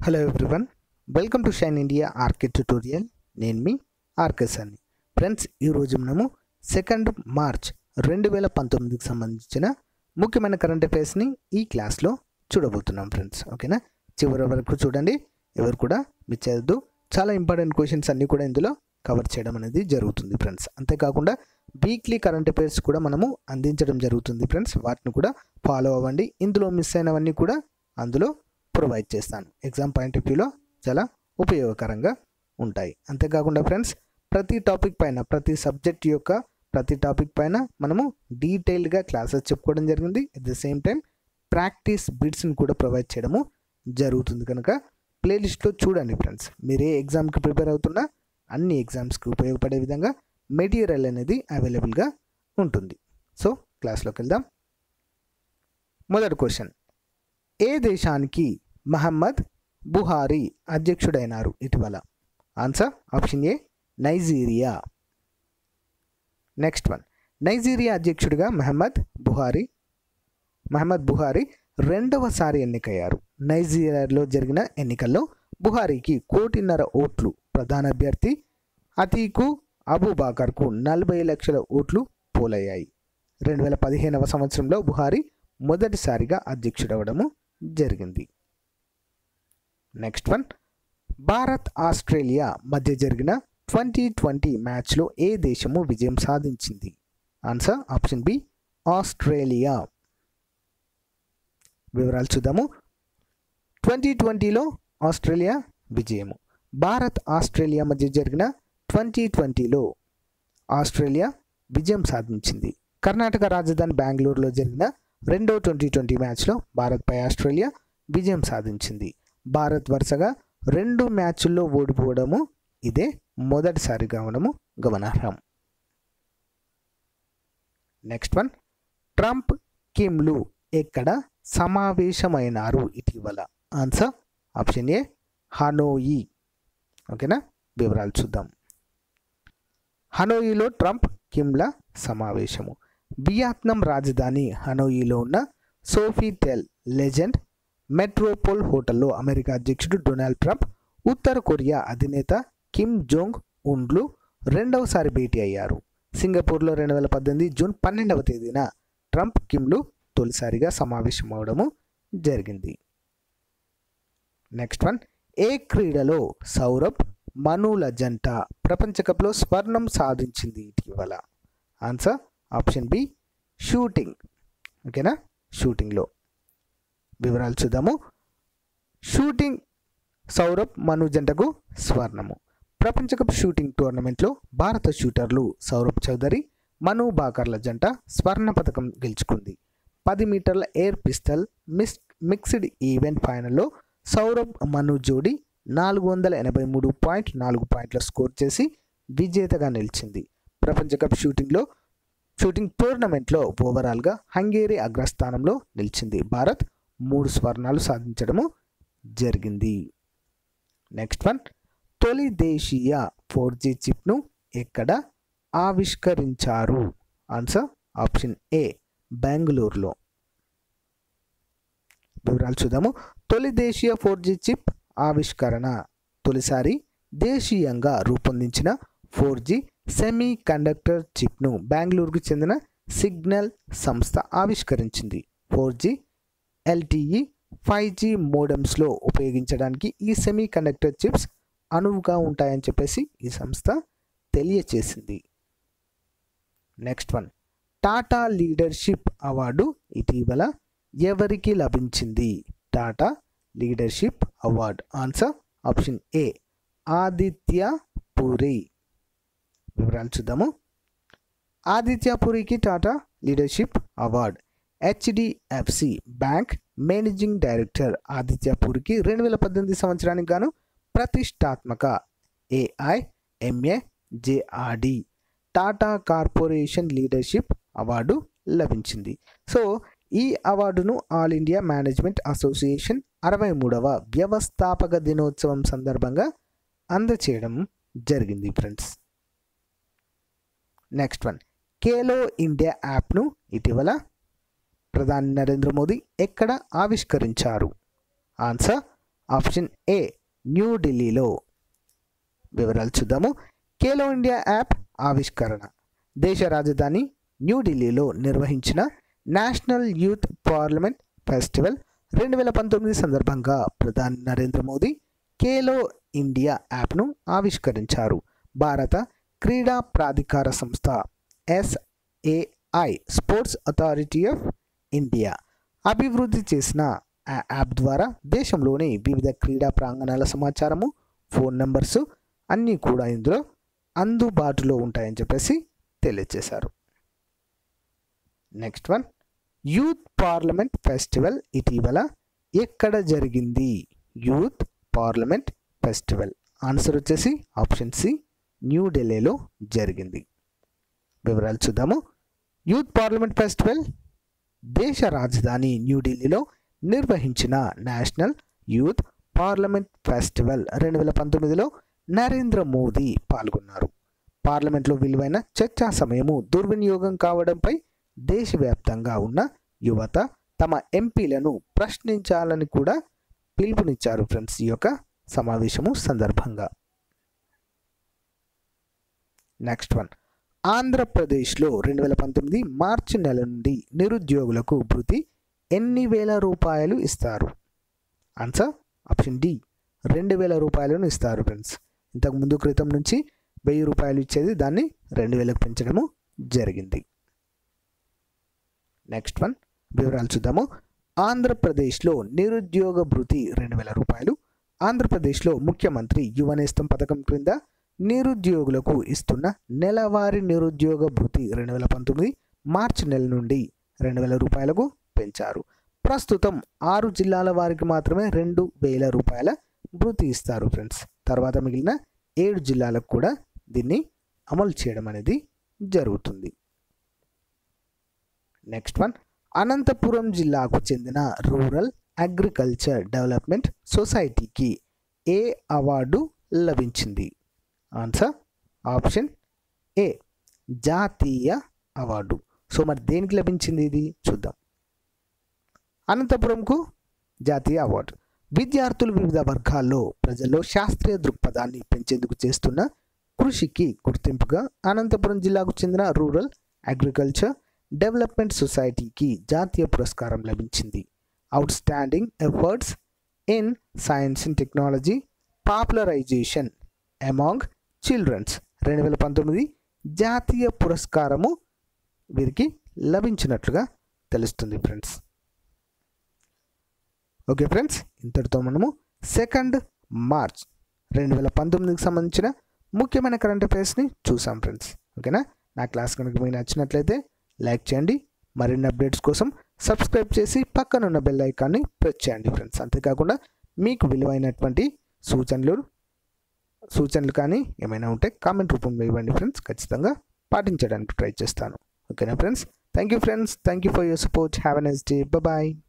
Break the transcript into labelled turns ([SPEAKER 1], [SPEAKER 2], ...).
[SPEAKER 1] Hello everyone, welcome to shine India RK tutorial. నేను మీ RK సార్ని. ఫ్రెండ్స్, ఈరోజు మనము 2 మార్చ్ 2019కి సంబంధించిన ముఖ్యమైన కరెంట్ అఫైర్స్ని ఈ క్లాస్లో చూడబోతున్నాం ఫ్రెండ్స్. ఓకేనా, చివరి వరకు చూడండి, ఎవరు కూడా మిస్ చేయొద్దు. చాలా ఇంపార్టెంట్ క్వశ్చన్స్ అన్నీ కూడా ఇందులో కవర్ చేయడం అనేది జరుగుతుంది ఫ్రెండ్స్. అంతేకాకుండా వీక్లీ కరెంట్ అఫైర్స్ కూడా మనము అందించడం జరుగుతుంది ఫ్రెండ్స్. వాటిని కూడా ఫాలో అవ్వండి. ఇందులో మిస్ అయినవన్నీ కూడా అందులో ప్రొవైడ్ చేస్తాను. ఎగ్జామ్ పాయింట్ ఆఫ్ వ్యూలో చాలా ఉపయోగకరంగా ఉంటాయి. అంతేకాకుండా ఫ్రెండ్స్, ప్రతి టాపిక్ పైన, ప్రతి సబ్జెక్ట్ యొక్క ప్రతి టాపిక్ పైన మనము డీటెయిల్డ్గా క్లాసెస్ చెప్పుకోవడం జరిగింది. At the same time practice బిట్స్ని కూడా ప్రొవైడ్ చేయడము జరుగుతుంది. కనుక ప్లేలిస్ట్లో చూడండి ఫ్రెండ్స్. మీరు ఏ ఎగ్జామ్కి ప్రిపేర్ అవుతున్నా అన్ని ఎగ్జామ్స్కి ఉపయోగపడే విధంగా మెటీరియల్ అనేది అవైలబుల్గా ఉంటుంది. సో క్లాస్లోకి వెళ్దాం. మొదటి క్వశ్చన్, ఏ దేశానికి మహమ్మద్ బుహారీ అధ్యక్షుడైనారు ఇటీవల? Answer option A, Nigeria. Next one, Nigeria అధ్యక్షుడిగా మహమ్మద్ బుహారీ రెండవసారి ఎన్నికయ్యారు. నైజీరియాలో జరిగిన ఎన్నికల్లో బుహారీకి 1.5 కోటి ఓట్లు, ప్రధాన అభ్యర్థి అతీకు అబూబాకర్కు 40 లక్షల ఓట్లు పోలయ్యాయి. 2015వ సంవత్సరంలో బుహారీ మొదటిసారిగా అధ్యక్షుడవడము జరిగింది. నెక్స్ట్ వన్, భారత్ ఆస్ట్రేలియా మధ్య జరిగిన 2020 మ్యాచ్లో ఏ దేశము విజయం సాధించింది? Answer option B, Australia. వివరాలు చూద్దాము. 2020లో ఆస్ట్రేలియా విజయము. భారత్ ఆస్ట్రేలియా మధ్య జరిగిన 2020లో ఆస్ట్రేలియా విజయం సాధించింది. కర్ణాటక రాజధాని బెంగళూరులో జరిగిన రెండో 2020 మ్యాచ్లో భారత్పై ఆస్ట్రేలియా విజయం సాధించింది. భారత్ వరుసగా 2 మ్యాచ్ల్లో ఓడిపోవడము ఇదే మొదటిసారి కావడము గమనార్హం. నెక్స్ట్ వన్, ట్రంప్ కిమ్లు ఎక్కడ సమావేశమైనారు ఇటీవల? Answer option A, Hanoi. ఓకేనా, వివరాలు చూద్దాం. హనోయిలో ట్రంప్ కిమ్ల సమావేశము. వియత్నాం రాజధాని హనోయిలో ఉన్న సోఫిటెల్ లెజెండ్ మెట్రోపోల్ హోటల్లో అమెరికా అధ్యక్షుడు డొనాల్డ్ ట్రంప్, ఉత్తర కొరియా అధినేత కిమ్ జోంగ్ ఉన్లు రెండవసారి భేటీ అయ్యారు. సింగపూర్లో 2018 జూన్ 12వ తేదీన ట్రంప్ కిమ్లు తొలిసారిగా సమావేశం అవడము జరిగింది. నెక్స్ట్ వన్, ఏ క్రీడలో సౌరభ్ మనుల జంట ప్రపంచ కప్లో స్వర్ణం సాధించింది ఇటీవల? Answer option B, shooting. ఓకేనా, షూటింగ్లో. వివరాలు చూద్దాము. షూటింగ్ సౌరభ్ మను జంటకు స్వర్ణము. ప్రపంచ కప్ షూటింగ్ టోర్నమెంట్లో భారత షూటర్లు సౌరభ్ చౌదరి, మను భాకర్ల జంట స్వర్ణ పథకం గెలుచుకుంది. 10 మీటర్ల ఎయిర్ పిస్టల్ మిక్స్డ్ ఈవెంట్ ఫైనల్లో సౌరభ్ మను జోడీ 483.4 పాయింట్ల స్కోర్ చేసి విజేతగా నిలిచింది. ప్రపంచ కప్ షూటింగ్ టోర్నమెంట్లో ఓవరాల్గా హంగేరీ అగ్రస్థానంలో నిలిచింది. భారత్ 3 స్వర్ణాలు సాధించడము జరిగింది. నెక్స్ట్ వన్, తొలి దేశీయ 4G చిప్ను ఎక్కడ ఆవిష్కరించారు? ఆన్సర్ ఆప్షన్ ఏ, బెంగళూరులో. వివరాలు చూద్దాము. తొలి దేశీయ 4G చిప్ ఆవిష్కరణ. తొలిసారి దేశీయంగా రూపొందించిన 4G సెమీ కండక్టర్ చిప్ను బెంగళూరుకు చెందిన సిగ్నల్ సంస్థ ఆవిష్కరించింది. 4G LTE 5G మోడమ్స్లో ఉపయోగించడానికి ఈ సెమీ కండక్టర్ చిప్స్ అనువుగా ఉంటాయని చెప్పేసి ఈ సంస్థ తెలియచేసింది. Next one, Tata leadership award ఇటీవల ఎవరికి లభించింది? Tata leadership award. Answer option A, Aditya Puri. వివరాలు చూద్దాము. ఆదిత్య పూరికి టాటా లీడర్షిప్ అవార్డు. HDFC bank managing director Aditya పూరికి 2018 సంవత్సరానికి గాను ప్రతిష్టాత్మక AIMAJRD Tata corporation leadership award లభించింది. సో ఈ అవార్డును ఆల్ ఇండియా మేనేజ్మెంట్ అసోసియేషన్ 63వ వ్యవస్థాపక దినోత్సవం సందర్భంగా అందచేయడం జరిగింది friends. Next one, Khelo India యాప్ను ఇటీవల ప్రధాని నరేంద్ర మోదీ ఎక్కడ ఆవిష్కరించారు? ఆన్సర్ ఆప్షన్ ఏ న్యూఢిల్లీలో. వివరాలు చూద్దాము. ఖేలో ఇండియా యాప్ ఆవిష్కరణ. దేశ రాజధాని న్యూఢిల్లీలో నిర్వహించిన నేషనల్ యూత్ పార్లమెంట్ ఫెస్టివల్ 2019 సందర్భంగా ప్రధాని నరేంద్ర మోదీ ఖేలో ఇండియా యాప్ను ఆవిష్కరించారు. భారత క్రీడా ప్రాధికార సంస్థ SAI sports authority of India అభివృద్ధి చేసిన ఆ యాప్ ద్వారా దేశంలోని వివిధ క్రీడా ప్రాంగణాల సమాచారము, ఫోన్ నెంబర్సు అన్నీ కూడా ఇందులో అందుబాటులో ఉంటాయని చెప్పేసి తెలియజేశారు. Next one, youth parliament festival ఇటీవల ఎక్కడ జరిగింది? యూత్ పార్లమెంట్ ఫెస్టివల్ ఆన్సర్ వచ్చేసి ఆప్షన్ సి న్యూఢిల్లీలో జరిగింది. వివరాలు చూద్దాము. యూత్ పార్లమెంట్ ఫెస్టివల్ దేశ రాజధాని న్యూఢిల్లీలో నిర్వహించిన నేషనల్ యూత్ పార్లమెంట్ ఫెస్టివల్ 2019లో నరేంద్ర మోదీ పాల్గొన్నారు. పార్లమెంట్లో విలువైన చర్చా సమయము దుర్వినియోగం కావడంపై దేశవ్యాప్తంగా ఉన్న యువత తమ ఎంపీలను ప్రశ్నించాలని కూడా పిలుపునిచ్చారు ఫ్రెండ్స్ ఈ యొక్క సమావేశము సందర్భంగా. నెక్స్ట్ వన్, ఆంధ్రప్రదేశ్లో 2019 మార్చి నెల నుండి నిరుద్యోగులకు భృతి ఎన్ని వేల రూపాయలు ఇస్తారు? ఆన్సర్ ఆప్షన్ డి 2000 రూపాయలను ఇస్తారు ఫ్రెండ్స్. ఇంతకుముందు క్రితం నుంచి 1000 రూపాయలు ఇచ్చేది దాన్ని 2000కు పెంచడము జరిగింది. నెక్స్ట్ వన్, వివరాలు చూద్దాము. ఆంధ్రప్రదేశ్లో నిరుద్యోగ భృతి 2000 రూపాయలు. ఆంధ్రప్రదేశ్లో ముఖ్యమంత్రి యువనేస్తం పథకం క్రింద నిరుద్యోగులకు ఇస్తున్న నెలవారీ నిరుద్యోగ భృతి 2019 మార్చి నెల నుండి 2000 రూపాయలకు పెంచారు. ప్రస్తుతం 6 జిల్లాల వారికి మాత్రమే 2000 రూపాయల భృతి ఇస్తారు ఫ్రెండ్స్. తర్వాత మిగిలిన 7 జిల్లాలకు కూడా దీన్ని అమలు చేయడం అనేది జరుగుతుంది. నెక్స్ట్ వన్, అనంతపురం జిల్లాకు చెందిన రూరల్ అగ్రికల్చర్ డెవలప్మెంట్ సొసైటీకి ఏ అవార్డు లభించింది? ఆన్సర్ ఆప్షన్ ఏ జాతీయ అవార్డు. సో మరి దేనికి లభించింది ఇది చూద్దాం. అనంతపురంకు జాతీయ అవార్డు విద్యార్థులు వివిధ వర్గాల్లో ప్రజల్లో శాస్త్రీయ దృక్పథాన్ని పెంచేందుకు చేస్తున్న కృషికి గుర్తింపుగా అనంతపురం జిల్లాకు చెందిన రూరల్ అగ్రికల్చర్ డెవలప్మెంట్ సొసైటీకి జాతీయ పురస్కారం లభించింది. Outstanding efforts in science and technology popularisation among childrens 2019 జాతీయ పురస్కారము వీరికి లభించినట్లుగా తెలుస్తుంది ఫ్రెండ్స్. ఓకే ఫ్రెండ్స్, ఇంతటితో మనము 2 మార్చ్ 2019కి సంబంధించిన ముఖ్యమైన కరెంట్ అఫైర్స్ని చూసాం ఫ్రెండ్స్. ఓకేనా? నా క్లాస్ కనుక మీకు నచ్చినట్లయితే లైక్ చేయండి. మరిన్ని అప్డేట్స్ కోసం సబ్స్క్రైబ్ చేసి పక్కనున్న బెల్ ఐకాన్ని ప్రెస్ చేయండి ఫ్రెండ్స్. అంతేకాకుండా మీకు విలువైనటువంటి సూచనలు కానీ ఏమైనా ఉంటే కామెంట్ రూపంలో ఇవ్వండి ఫ్రెండ్స్. ఖచ్చితంగా పాటించడానికి ట్రై చేస్తాను. ఓకేనా friends? Thank you friends. Thank you for your support. Have a nice day. Bye.